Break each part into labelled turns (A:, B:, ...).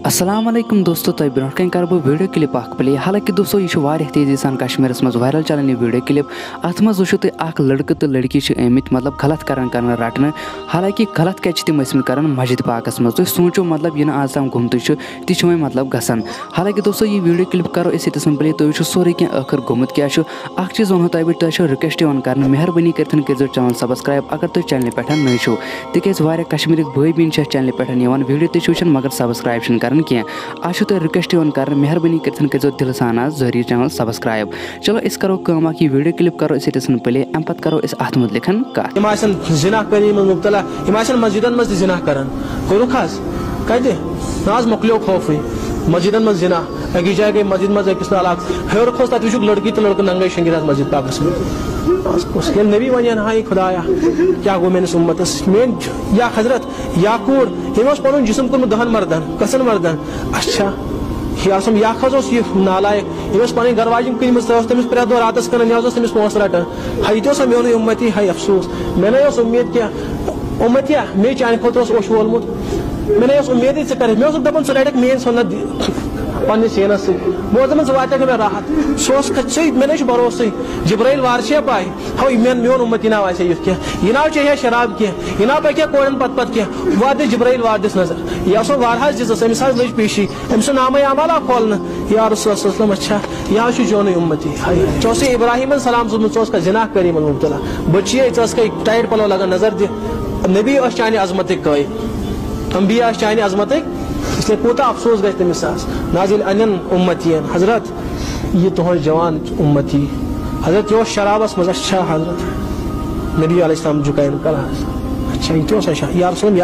A: अस्सलामुअलैकुम दोस्तों, तो ब्रोह कन कर बह वीडियो क्लिप प्ले। हालांकि दोस्तों यह तेजी सान कश्मीरस मज वायरल चलान वीडियो क्लिप। अत मज वो तुम लड़के तो लड़की आमित मतलब गलत कर रटन। हालांकि गलत क्या तम कर मस्जिद पाकस मज। तुम सोचो मतलब यह आज तम गुमत ती वह मतलब गसान। हालांकि दोस्तों ये वीडियो क्लिप करो ये प्ले। तुम वो सोरे क्या आखिर गुमत क्या चीज़ वो तुम तुम रिक्वेस्ट कर मेहरबानी कर चैनल सब्सक्राइब अगर तुम चैनल पे नई छो। तिज कश्मीर भाई बीन चैनल पे वीडियो तुम मगर सब्सक्राइब कर आज तुम रिक्वेस्ट कर मेहरबानी कर दिल सान जरिए चैनल सब्सक्राइब। चलो इस करो ये वीडियो क्लिप करो ये प्ले। अम पे करो अत मुतलिक कत
B: जिनाहकारी मुब्तला मस्जिदन मज जिना कर कत मोकलो खौफ मस्जिदन मज जिना अगी जाए गई मस्जिद मज अकिस हेर खोस तक वो लड़की तो लड़का नंगे शंगित मस्जिद पाकस मे नबी वन हाई खुदाया क्या गो मेस उम्मतस मेन या हजरत या कोर यम पुन जिसम कोर्मुत 10 मर्दन कसन मर्दन अच्छा या यह नालायक यम पे गरवाजिम कम तमिस प्रे दो रात कन तमिस पोस रटान हाई तो मोन उम्मती हाई अफसोस मे ना उम्मीद क्या उम्मतिया मे चान खुद ओश वोलमुत मे ना उम्मीद कर मे दपान सह रटक मेन सुन्नत पे सीनस सह वात मे राहत सह मे ना भरोस जिब्राइल वार पाई हाँ मोन उम्मत यह नाव युथ क्या यह नाव चे शराब क्या यह नाव पे कोरन पत क्या वात जिब्राइल वार दिस नजर यह वार दिस अमिस लज पेशी अमिस नाम अमाला खोलन या रसूल अच्छा यह चोन उम्मती चे इब्राहिम सलाम सोच जिना करी मुबतला बचे टाइट पलो लगन नजर दि नबी चान अजमत कायद अम्बिया चान अजमत इसलिए कोता अफसोस गए तमिस नाजिल अन उम्मतियन हजरत यह तुह जवान उम्मती हजरत यह शराबस मज अच्छा हजरत नबी अलैहिस्सलाम झुकायन कल अच्छा यह अच्छा या रसूल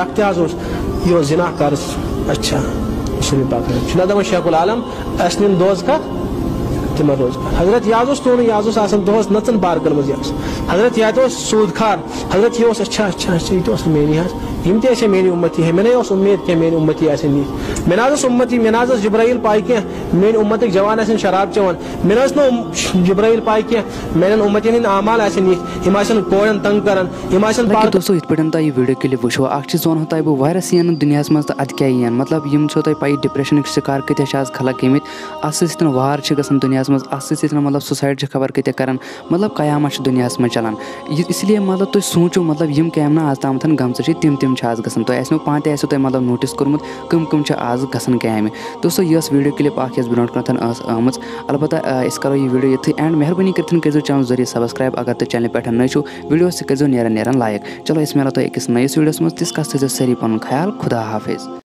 B: यह जिना कर अच्छा मुस्लिम पाक दपान शेखुल आलम अस निन दोज कत तिम रोज हजरत यह तोन यह दोस नचन पार्कन मज हजरत यह सूद खार हजरत यह अच्छा अच्छा अच्छा यह मेनी यम ते मेरी उम्मती है मे ना उम्मीद क्या मेरी उम्मती नी मे ना उम्मती मे ना जिब्राइल पाई क्या मेरी उम्मत जवान शराब चवान मे ना जिब्राइल पाई क्या मेन उम्मत आमाल नी कोरन तंग कर
A: दोस्तों इत पे यह वीडियो क्लिप वो चीज़ वन तुम बह वारिया सीन दुनिया मज तो अत क्या मतलब यम तुम पी डिप्रेशन शिकार कत आज खलक गमित अत वार दुनिया मज अत मतलब सुसाइड खबर कत कर मतलब कयामत दुनिया मज चलान। इसलिए मतलब तुम सोचो मतलब यम कैम आज ताम गमच तम आज गसन तो आसो पान तुम मतलब नोटिस कोर्मुत कम आज गसन कैम। दोस्तों यह वीडियो क्लिप ब्रो कन आम अलबत्ता इस करो यह वीडियो ये एंड मेहरबानी कर चैनल जरिए सब्सक्राइब अगर तुम चैनल पे नई छो वीडियो कर नेरन लाइक। चलो इस मेरा तो एक नईस वीडियो मज तिस कस सारी पन ख्याल खुदा हाफिज।